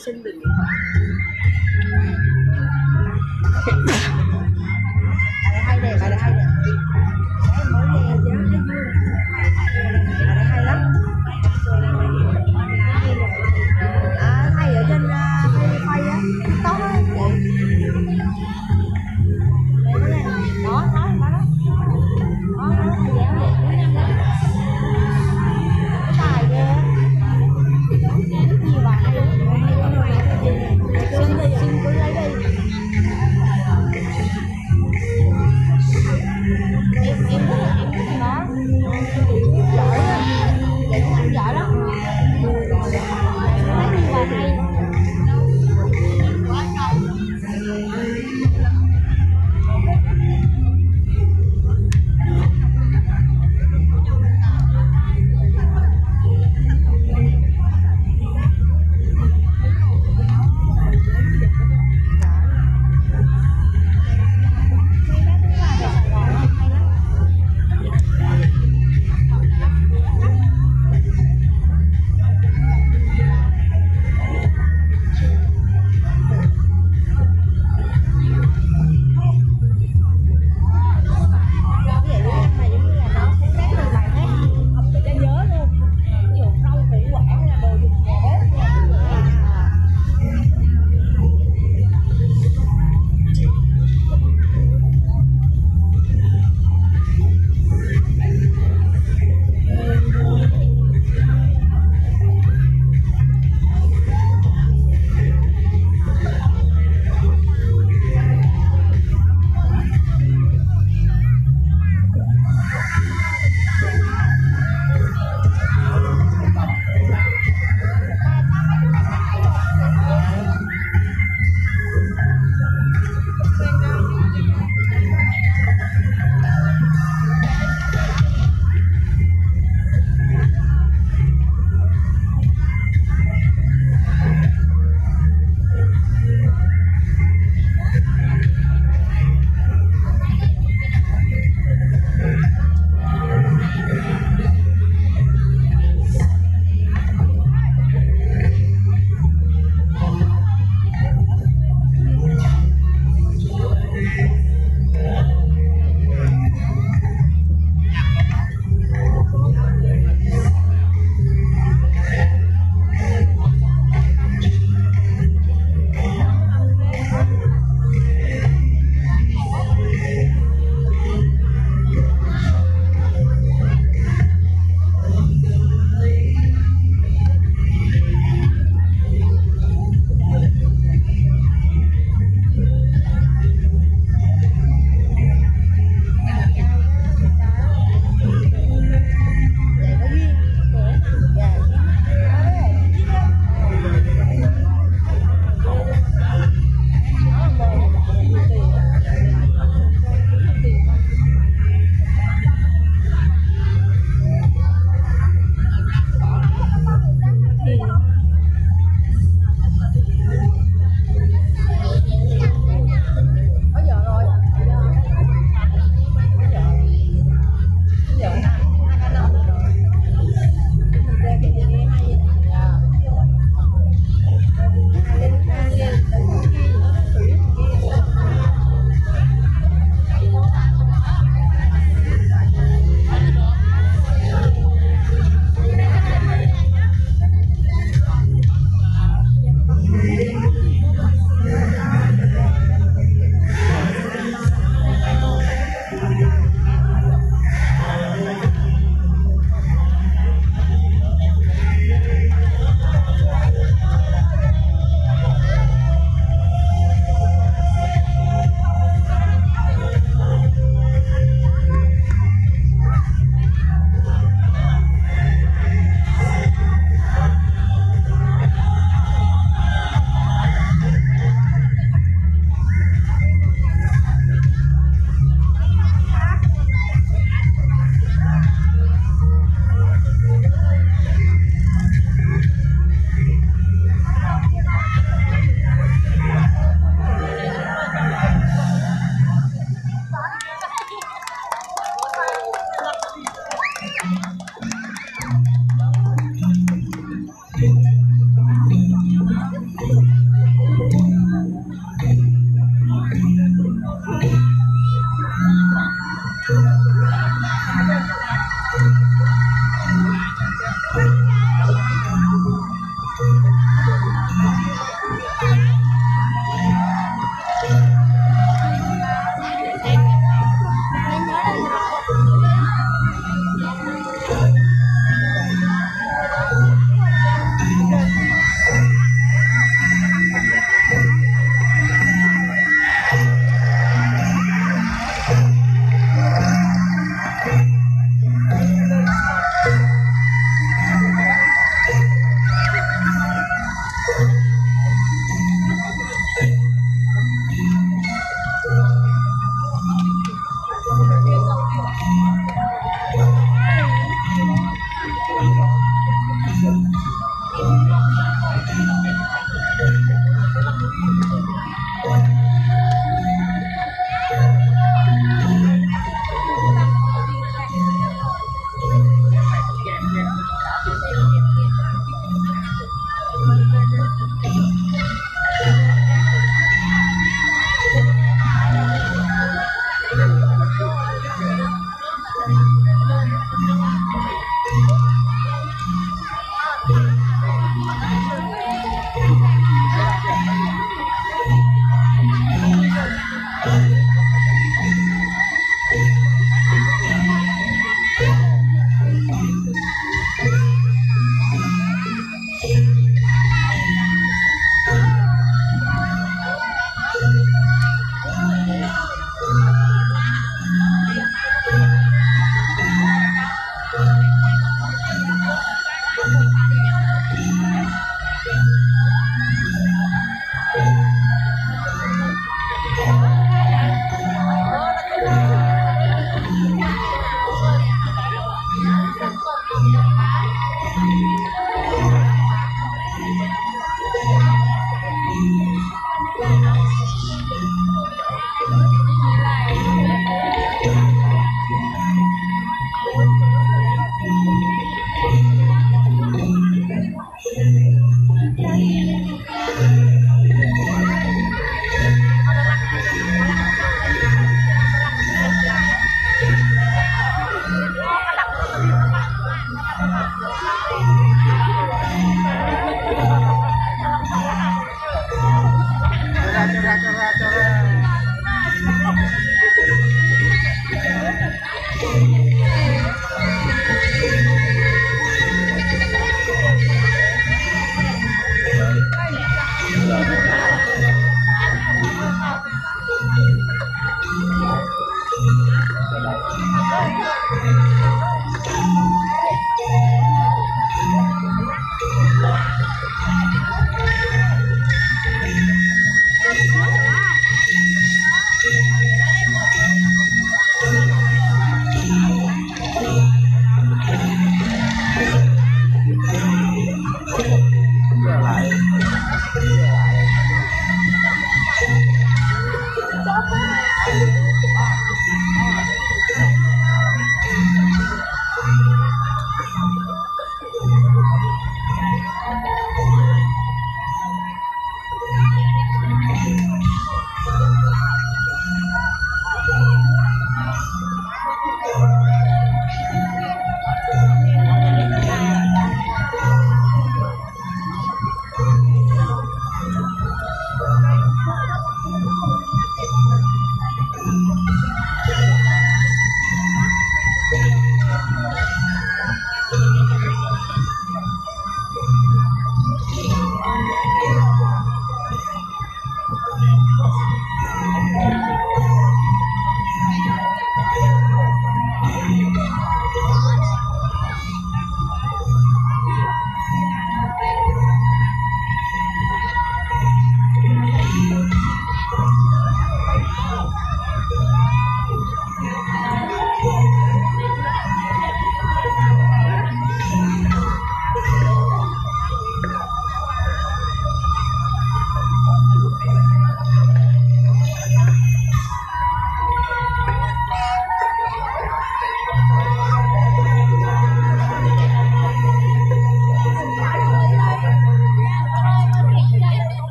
xin được. Bài này hay nè, bài này hay nè. Em mới nghe chứ, thấy vui. Bài này hay lắm. Hay ở trên Pay á, TikTok á. Đó, đó, đó. Đó, hay dẻo vậy. Cái bài kia. Nhiều bài hay lắm.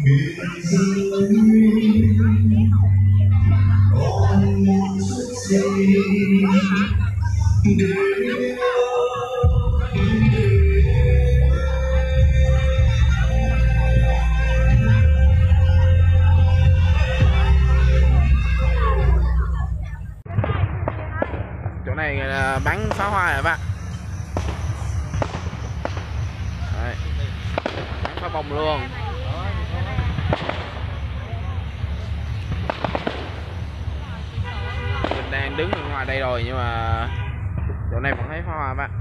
Chỗ này là bắn pháo hoa rồi bạn. Đấy. Bắn pháo bông luôn. Mình đang đứng ở ngoài đây rồi nhưng mà chỗ này vẫn thấy pháo hoa bạn.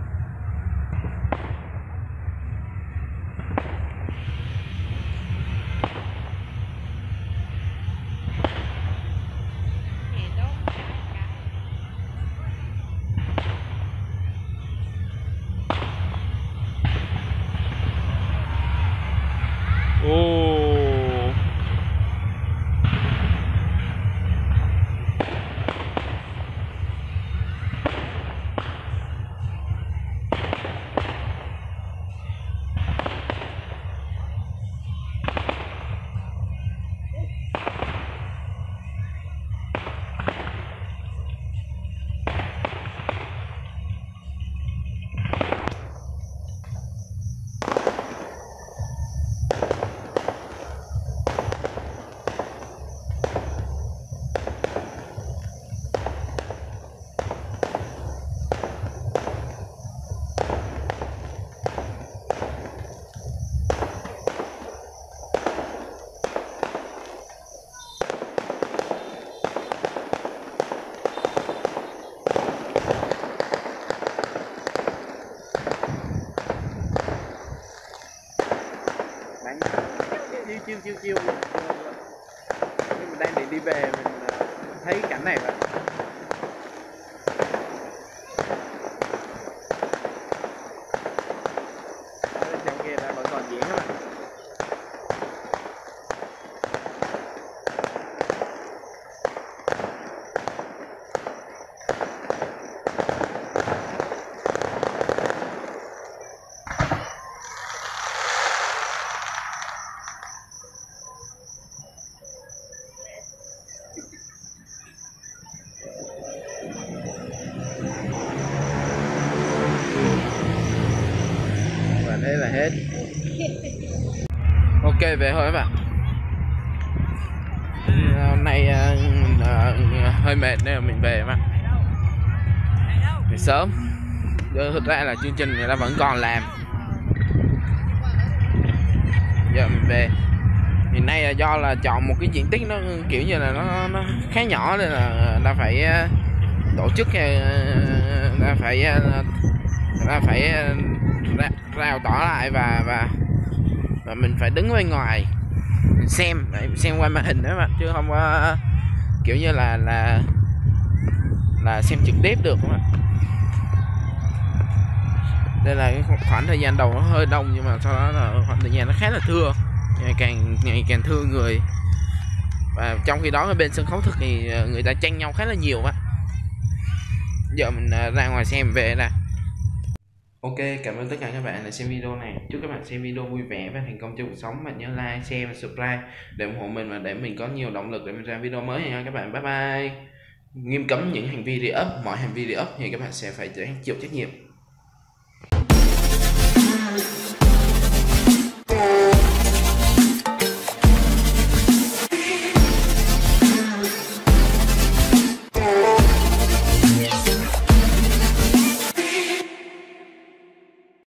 Ồ. Chiêu nhưng mình đang định đi về mình thấy cảnh này vậy. Trong kia là vẫn còn diễn đó bạn. Thế là hết. Ok về thôi các bạn. Hôm nay mình hơi mệt nên là mình về các bạn. Về sớm. Thực ra là chương trình người ta vẫn còn làm. Giờ mình về. Hiện nay là do là chọn một cái diện tích nó kiểu như là nó khá nhỏ nên là ta phải tổ chức ta phải rào tỏ lại và mình phải đứng bên ngoài mình xem qua màn hình đó mà chứ không có kiểu như là xem trực tiếp được mà. Đây là cái khoảng thời gian đầu nó hơi đông nhưng mà sau đó là khoảng thời gian nó khá là thưa, ngày càng thưa người, và trong khi đó ở bên sân khấu thực thì người ta tranh nhau khá là nhiều á. Giờ mình ra ngoài xem về nè. Ok, cảm ơn tất cả các bạn đã xem video này. Chúc các bạn xem video vui vẻ và thành công trong cuộc sống. Bạn nhớ like, share và subscribe để ủng hộ mình và để mình có nhiều động lực để mình ra video mới nha các bạn. Bye bye. Nghiêm cấm những hành vi re-up, mọi hành vi re-up thì các bạn sẽ phải chịu trách nhiệm.